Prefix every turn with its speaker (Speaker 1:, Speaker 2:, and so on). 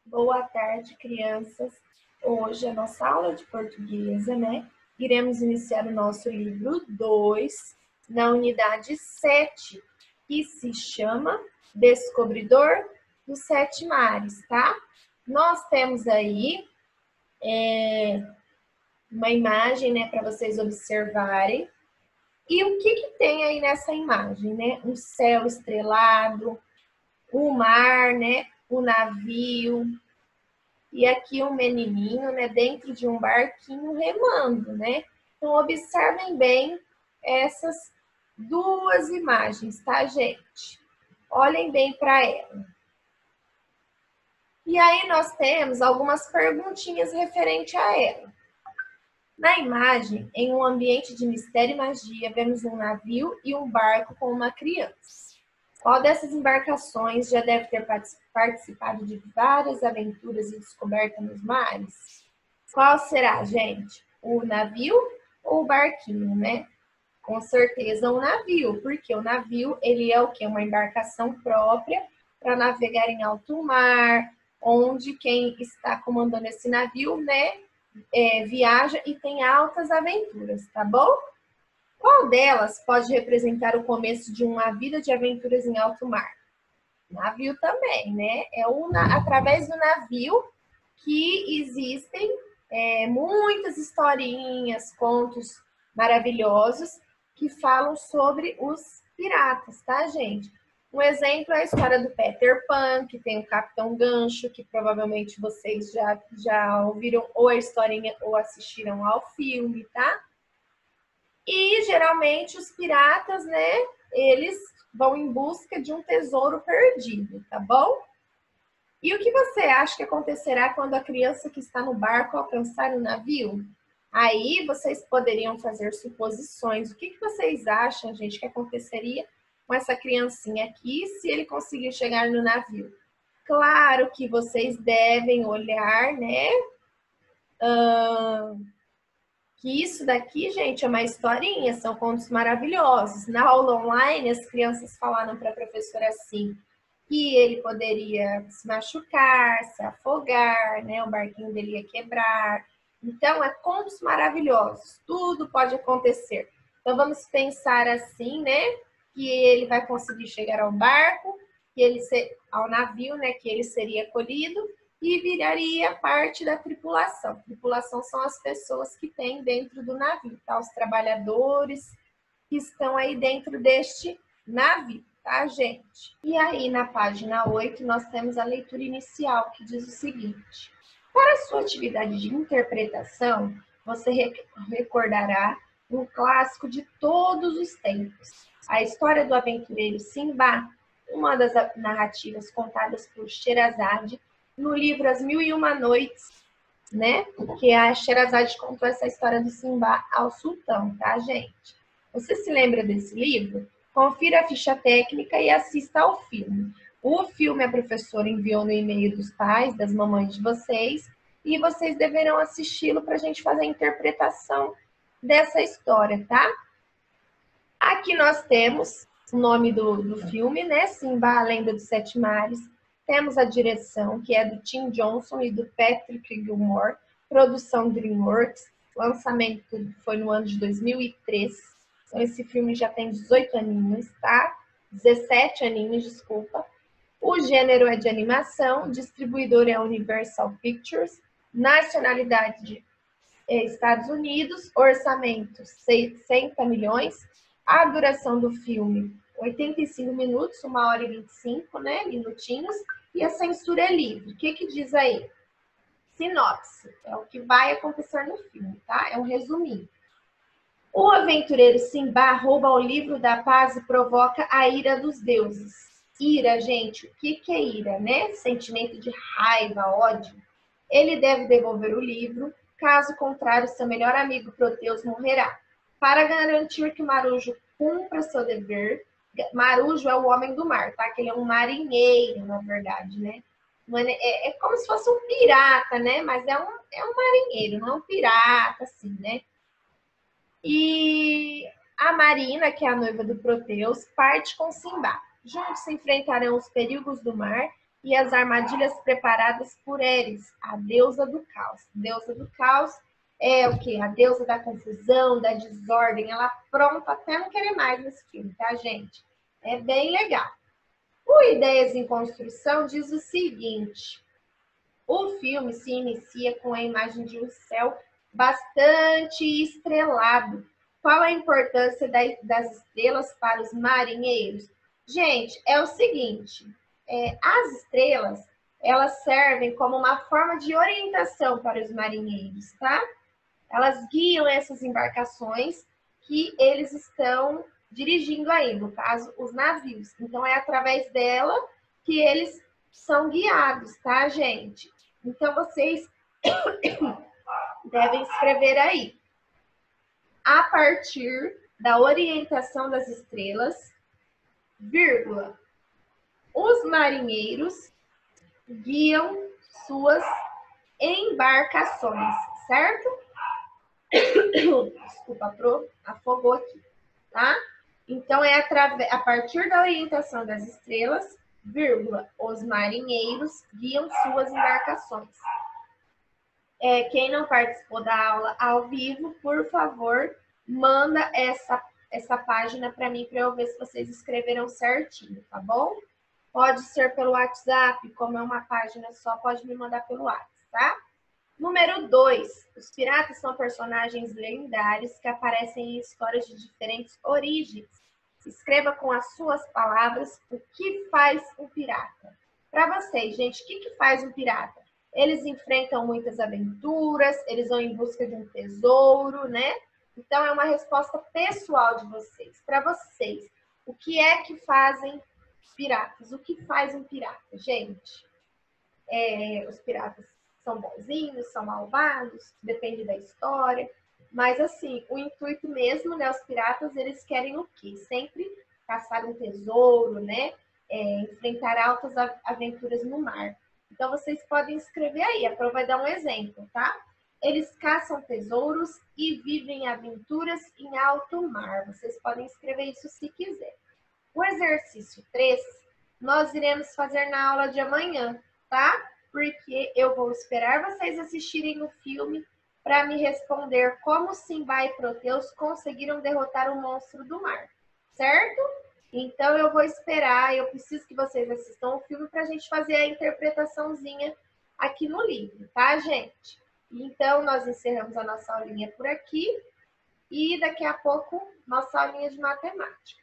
Speaker 1: Boa tarde, crianças. Hoje a nossa aula de portuguesa, né? Iremos iniciar o nosso livro 2, na unidade 7, que se chama Descobridor dos Sete Mares, tá? Nós temos aí uma imagem, né, para vocês observarem. E o que tem aí nessa imagem, né? Um céu estrelado, o mar, né? O navio, e aqui um menininho, né, dentro de um barquinho remando, né? Então, observem bem essas duas imagens, tá, gente? Olhem bem para ela. E aí nós temos algumas perguntinhas referente a ela. Na imagem, em um ambiente de mistério e magia, vemos um navio e um barco com uma criança. Qual dessas embarcações já deve ter participado de várias aventuras e descobertas nos mares? Qual será, gente? O navio ou o barquinho, né? Com certeza o navio, porque o navio, ele é o quê? Uma embarcação própria para navegar em alto mar, onde quem está comandando esse navio, né, viaja e tem altas aventuras, tá bom? Qual delas pode representar o começo de uma vida de aventuras em alto mar? Navio também, né? Através do navio que existem muitas historinhas, contos maravilhosos que falam sobre os piratas, tá, gente? Um exemplo é a história do Peter Pan, que tem o Capitão Gancho, que provavelmente vocês já ouviram ou a historinha ou assistiram ao filme, tá? E geralmente os piratas, né, eles vão em busca de um tesouro perdido, tá bom? E o que você acha que acontecerá quando a criança que está no barco alcançar o navio? Aí vocês poderiam fazer suposições. O que vocês acham, gente, que aconteceria com essa criancinha aqui se ele conseguir chegar no navio? Claro que vocês devem olhar, né? Que isso daqui, gente, é uma historinha, são contos maravilhosos. Na aula online, as crianças falaram para a professora assim, que ele poderia se machucar, se afogar, né? O barquinho dele ia quebrar. Então, é contos maravilhosos, tudo pode acontecer. Então, vamos pensar assim, né? Que ele vai conseguir chegar ao barco, ao navio, né? Que ele seria acolhido e viraria parte da tripulação. Tripulação são as pessoas que tem dentro do navio, tá? Os trabalhadores que estão aí dentro deste navio, tá, gente? E aí, na página 8, nós temos a leitura inicial, que diz o seguinte: para a sua atividade de interpretação, você recordará um clássico de todos os tempos, a história do aventureiro Simbá, uma das narrativas contadas por Sherazade no livro As Mil e Uma Noites, né? Que a Sherazade contou essa história do Simbá ao sultão, tá, gente? Você se lembra desse livro? Confira a ficha técnica e assista ao filme. O filme a professora enviou no e-mail dos pais, das mamães de vocês, e vocês deverão assisti-lo para a gente fazer a interpretação dessa história, tá? Aqui nós temos o nome do filme, né? Simba, a Lenda dos Sete Mares. Temos a direção, que é do Tim Johnson e do Patrick Gilmore, produção DreamWorks. O lançamento foi no ano de 2003. Então, esse filme já tem 18 aninhos, tá? 17 aninhos, desculpa. O gênero é de animação, o distribuidor é a Universal Pictures, nacionalidade Estados Unidos, orçamento 60 milhões, a duração do filme 85 minutos, 1 hora e 25, né, minutinhos, e a censura é livre. O que diz aí? Sinopse, é o que vai acontecer no filme, tá? É um resuminho. O aventureiro Simba rouba o livro da paz e provoca a ira dos deuses. Ira, gente, o que é ira, né? Sentimento de raiva, ódio. Ele deve devolver o livro, caso contrário, seu melhor amigo Proteus morrerá. Para garantir que Marujo cumpra seu dever, Marujo é o homem do mar, tá? Que ele é um marinheiro, na verdade, né? É como se fosse um pirata, né? Mas é um marinheiro, não é um pirata, assim, né? E a Marina, que é a noiva do Proteus, parte com Simba. Juntos se enfrentarão os perigos do mar e as armadilhas preparadas por Eris, a deusa do caos. Deusa do caos é o quê? A deusa da confusão, da desordem. Ela pronta até não querer mais nesse filme, tá, gente? É bem legal. O Ideias em Construção diz o seguinte: o filme se inicia com a imagem de um céu bastante estrelado. Qual a importância das estrelas para os marinheiros? Gente, é o seguinte, as estrelas, elas servem como uma forma de orientação para os marinheiros, tá? Elas guiam essas embarcações que eles estão dirigindo aí, no caso, os navios. Então, é através dela que eles são guiados, tá, gente? Então, vocês devem escrever aí. A partir da orientação das estrelas, vírgula, os marinheiros guiam suas embarcações, certo? Desculpa, afogou aqui, tá? Então, é a partir da orientação das estrelas, vírgula, os marinheiros guiam suas embarcações. Quem não participou da aula ao vivo, por favor, manda essa página para mim, para eu ver se vocês escreveram certinho, tá bom? Pode ser pelo WhatsApp, como é uma página só, pode me mandar pelo WhatsApp, tá? Número 2. Os piratas são personagens lendários que aparecem em histórias de diferentes origens. Escreva com as suas palavras o que faz um pirata. Para vocês, gente, o que faz um pirata? Eles enfrentam muitas aventuras, eles vão em busca de um tesouro, né? Então, é uma resposta pessoal de vocês. Para vocês, o que é que fazem piratas? O que faz um pirata, gente? Os piratas são bonzinhos, são malvados, depende da história. Mas, assim, o intuito mesmo, né? Os piratas, eles querem o quê? Sempre caçar um tesouro, né? Enfrentar altas aventuras no mar. Então, vocês podem escrever aí, a prova vai dar um exemplo, tá? Eles caçam tesouros e vivem aventuras em alto mar. Vocês podem escrever isso se quiser. O exercício 3, nós iremos fazer na aula de amanhã, tá? Porque eu vou esperar vocês assistirem o filme para me responder como Simba e Proteus conseguiram derrotar o monstro do mar, certo? Então, eu vou esperar, eu preciso que vocês assistam o filme para a gente fazer a interpretaçãozinha aqui no livro, tá, gente? Então, nós encerramos a nossa aulinha por aqui e daqui a pouco, nossa aulinha de matemática.